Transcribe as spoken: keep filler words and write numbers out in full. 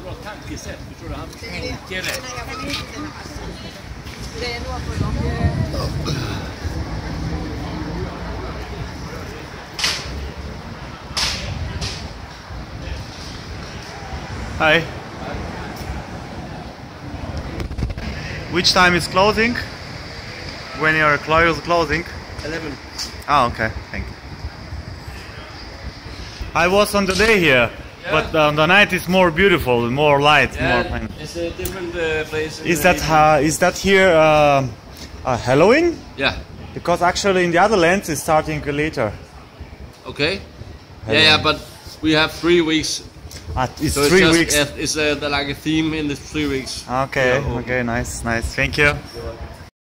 bra tankesätt, förstår du? Han tänker rätt. Det är nog för dem. Hi. Which time is closing? When you're close closing? eleven. Ah, okay. Thank you. I was on the day here, Yeah. but on the night it's more beautiful, more light, Yeah, more fun. it's a different uh, place. Is that uh, is that here uh, uh, Halloween? Yeah. Because actually in the other lands it's starting later. Okay. Halloween. Yeah, yeah, but we have three weeks. Ah, it's So three it's just, weeks. uh, It's uh, like a theme in the three weeks. Okay, Yeah, okay, nice, nice. Thank you.